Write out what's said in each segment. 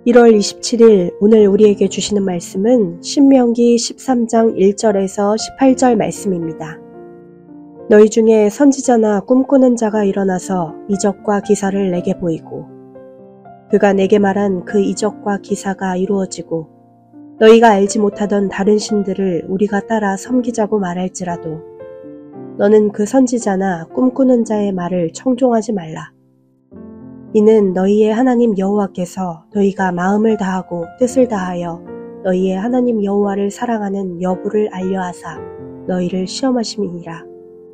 1월 27일 오늘 우리에게 주시는 말씀은 신명기 13장 1절에서 18절 말씀입니다. 너희 중에 선지자나 꿈꾸는 자가 일어나서 이적과 기사를 내게 보이고 그가 내게 말한 그 이적과 기사가 이루어지고 너희가 알지 못하던 다른 신들을 우리가 따라 섬기자고 말할지라도 너는 그 선지자나 꿈꾸는 자의 말을 청종하지 말라. 이는 너희의 하나님 여호와께서 너희가 마음을 다하고 뜻을 다하여 너희의 하나님 여호와를 사랑하는 여부를 알려하사 너희를 시험하심이니라.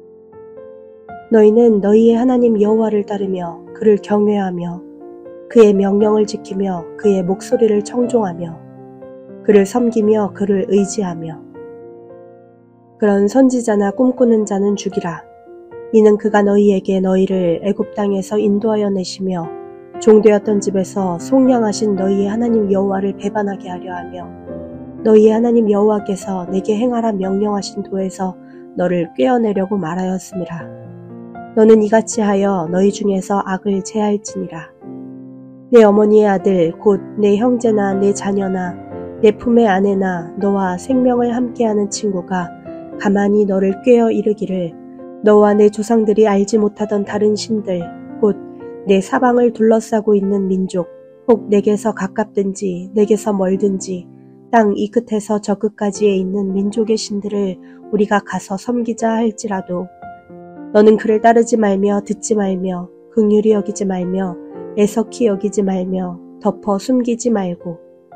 너희는 너희의 하나님 여호와를 따르며 그를 경외하며 그의 명령을 지키며 그의 목소리를 청종하며 그를 섬기며 그를 의지하며 그런 선지자나 꿈꾸는 자는 죽이라. 이는 그가 너희에게 너희를 애굽 땅에서 인도하여 내시며 종되었던 집에서 속량하신 너희의 하나님 여호와를 배반하게 하려 하며 너희의 하나님 여호와께서 내게 행하라 명령하신 도에서 너를 꿰어내려고 말하였음이라. 너는 이같이 하여 너희 중에서 악을 제할지니라. 내 어머니의 아들 곧 내 형제나 내 자녀나 내 품의 아내나 너와 생명을 함께하는 친구가 가만히 너를 꿰어 이르기를 너와 내 조상들이 알지 못하던 다른 신들 곧 내 사방을 둘러싸고 있는 민족 혹 내게서 가깝든지 내게서 멀든지 땅 이 끝에서 저 끝까지에 있는 민족의 신들을 우리가 가서 섬기자 할지라도 너는 그를 따르지 말며 듣지 말며 긍휼히 여기지 말며 애석히 여기지 말며 덮어 숨기지 말고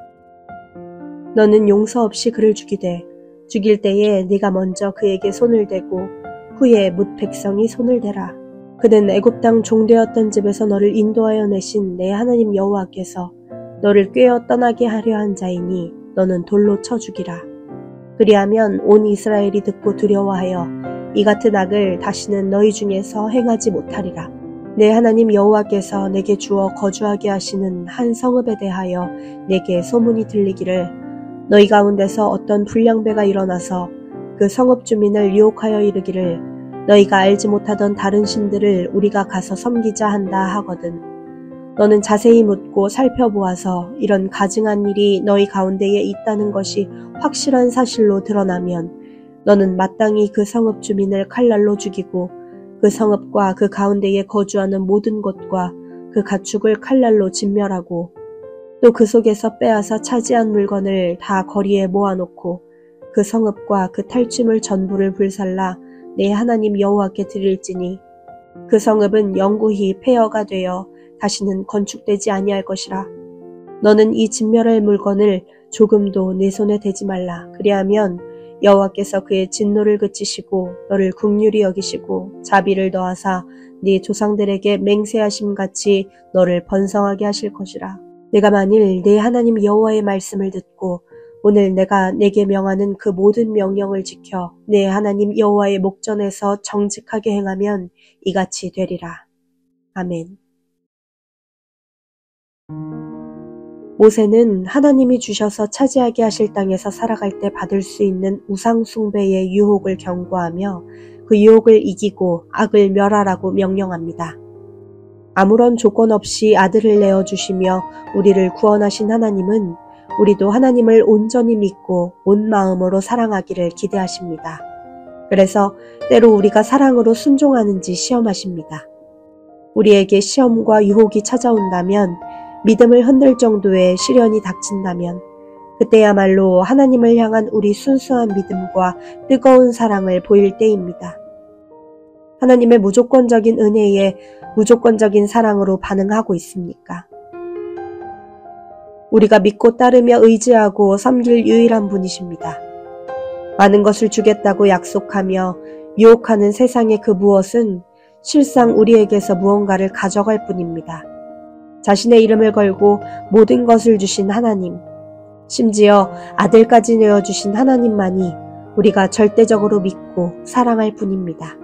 너는 용서 없이 그를 죽이되 죽일 때에 네가 먼저 그에게 손을 대고 후에 뭇 백성이 손을 대라. 그는 애굽 땅 종되었던 집에서 너를 인도하여 내신 내 하나님 여호와께서 너를 꿰어 떠나게 하려 한 자이니 너는 돌로 쳐 죽이라. 그리하면 온 이스라엘이 듣고 두려워하여 이 같은 악을 다시는 너희 중에서 행하지 못하리라. 내 하나님 여호와께서 내게 주어 거주하게 하시는 한 성읍에 대하여 내게 소문이 들리기를 너희 가운데서 어떤 불량배가 일어나서 그 성읍 주민을 유혹하여 이르기를 너희가 알지 못하던 다른 신들을 우리가 가서 섬기자 한다 하거든. 너는 자세히 묻고 살펴보아서 이런 가증한 일이 너희 가운데에 있다는 것이 확실한 사실로 드러나면 너는 마땅히 그 성읍 주민을 칼날로 죽이고 그 성읍과 그 가운데에 거주하는 모든 곳과 그 가축을 칼날로 진멸하고 또 그 속에서 빼앗아 차지한 물건을 다 거리에 모아놓고 그 성읍과 그 탈취물 전부를 불살라 내 하나님 여호와께 드릴지니 그 성읍은 영구히 폐허가 되어 다시는 건축되지 아니할 것이라. 너는 이 진멸할 물건을 조금도 내 손에 대지 말라. 그리하면 여호와께서 그의 진노를 그치시고 너를 긍휼히 여기시고 자비를 더하사 네 조상들에게 맹세하심같이 너를 번성하게 하실 것이라. 내가 만일 내 하나님 여호와의 말씀을 듣고 오늘 내가 내게 명하는 그 모든 명령을 지켜 내 하나님 여호와의 목전에서 정직하게 행하면 이같이 되리라. 아멘. 모세는 하나님이 주셔서 차지하게 하실 땅에서 살아갈 때 받을 수 있는 우상 숭배의 유혹을 경고하며 그 유혹을 이기고 악을 멸하라고 명령합니다. 아무런 조건 없이 아들을 내어주시며 우리를 구원하신 하나님은 우리도 하나님을 온전히 믿고 온 마음으로 사랑하기를 기대하십니다. 그래서 때로 우리가 사랑으로 순종하는지 시험하십니다. 우리에게 시험과 유혹이 찾아온다면 믿음을 흔들 정도의 시련이 닥친다면 그때야말로 하나님을 향한 우리 순수한 믿음과 뜨거운 사랑을 보일 때입니다. 하나님의 무조건적인 은혜에 무조건적인 사랑으로 반응하고 있습니까? 우리가 믿고 따르며 의지하고 섬길 유일한 분이십니다. 많은 것을 주겠다고 약속하며 유혹하는 세상의 그 무엇은 실상 우리에게서 무언가를 가져갈 뿐입니다. 자신의 이름을 걸고 모든 것을 주신 하나님, 심지어 아들까지 내어주신 하나님만이 우리가 절대적으로 믿고 사랑할 뿐입니다.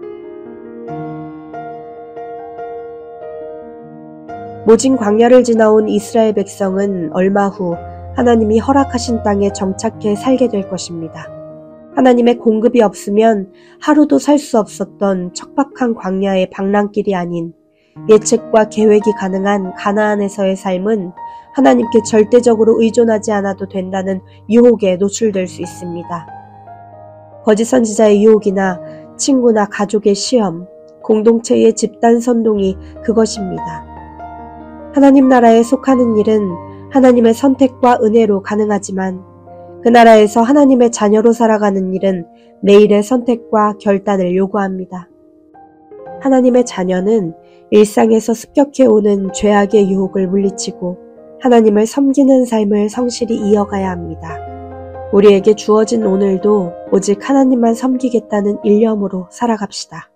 모진 광야를 지나온 이스라엘 백성은 얼마 후 하나님이 허락하신 땅에 정착해 살게 될 것입니다. 하나님의 공급이 없으면 하루도 살 수 없었던 척박한 광야의 방랑길이 아닌 예측과 계획이 가능한 가나안에서의 삶은 하나님께 절대적으로 의존하지 않아도 된다는 유혹에 노출될 수 있습니다. 거짓 선지자의 유혹이나 친구나 가족의 시험, 공동체의 집단 선동이 그것입니다. 하나님 나라에 속하는 일은 하나님의 선택과 은혜로 가능하지만 그 나라에서 하나님의 자녀로 살아가는 일은 매일의 선택과 결단을 요구합니다. 하나님의 자녀는 일상에서 습격해오는 죄악의 유혹을 물리치고 하나님을 섬기는 삶을 성실히 이어가야 합니다. 우리에게 주어진 오늘도 오직 하나님만 섬기겠다는 일념으로 살아갑시다.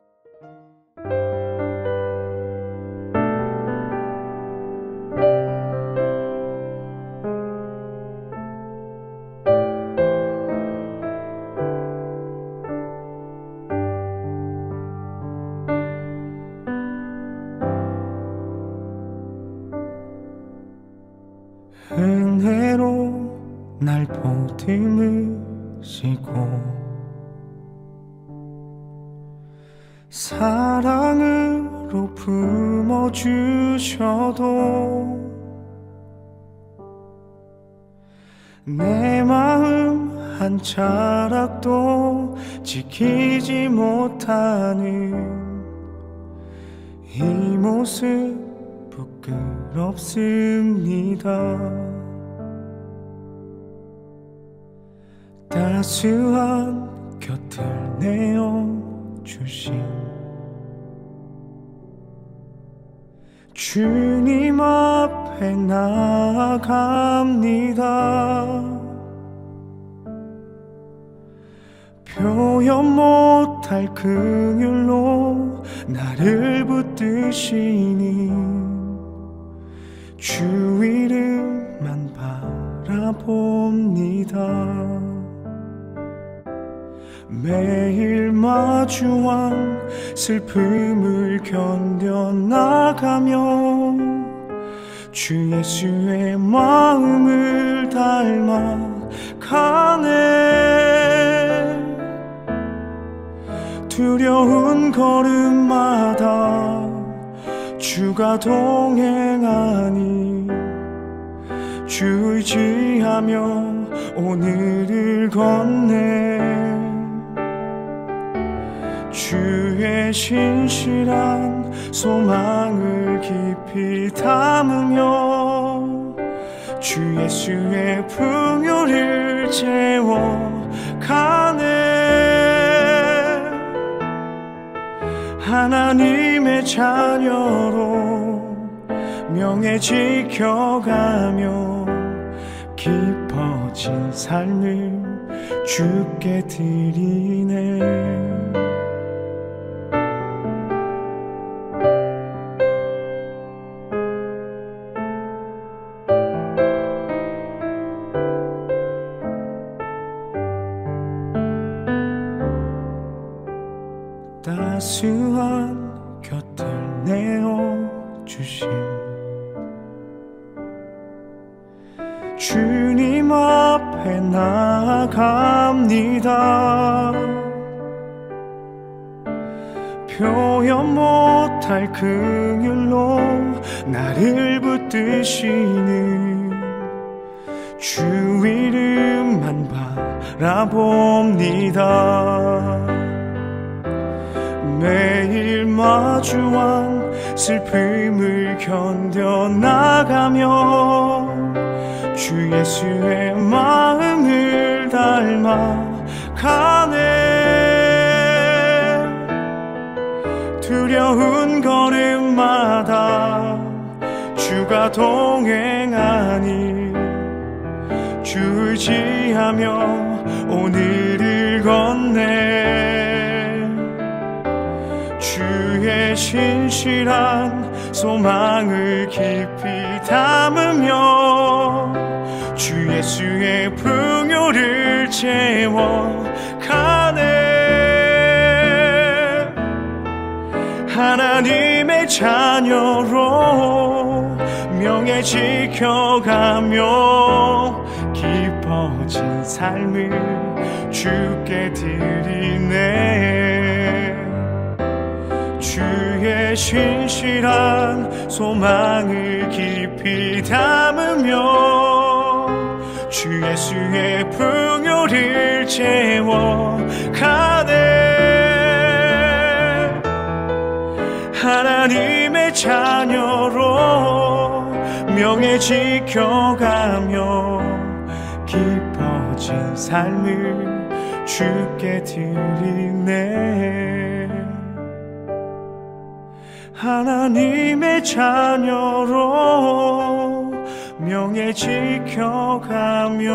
은혜로 날 보듬으시고 사랑으로 품어주셔도 내 마음 한 자락도 지키지 못하는 이 모습 부끄럽습니다. 따스한 곁을 내어주신 주님 앞에 나아갑니다. 표현 못할 긍휼로 나를 붙드시니 주 이름만 바라봅니다. 매일 마주한 슬픔을 견뎌나가며 주 예수의 마음을 닮아가네. 두려운 걸음마다 주가 동행하니 주 의지하며 오늘을 건네. 주의 신실한 소망을 깊이 담으며 주 예수의 풍요를 채워가네. 하나님의 자녀로 명예 지켜가며 깊어진 삶을 주께 드리네. 따스한 곁을 내어주신 주님 앞에 나아갑니다. 표현 못할 긍휼로 나를 붙드시는 주 이름만 바라봅니다. 매일 마주한 슬픔을 견뎌나가며 주 예수의 마음을 닮아가네. 두려운 걸음마다 주가 동행하니 주 의지하며 오늘을 건네. 주의 신실한 소망을 깊이 담으며 주 예수의 풍요를 채워가네. 하나님의 자녀로 명예 지켜가며 깊어진 삶을 주께 드리네. 주의 주의 신실한 소망을 깊이 담으며 주 예수의 풍요를 채워가네. 하나님의 자녀로 명예 지켜가며 깊어진 삶을 주께 드리네. 하나님의 자녀로 명예 지켜가며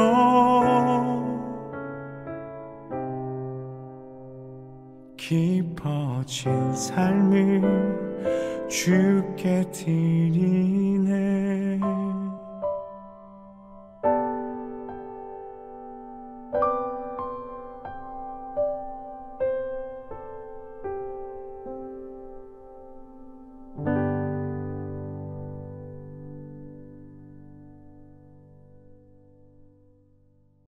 깊어진 삶을 주께 드리네.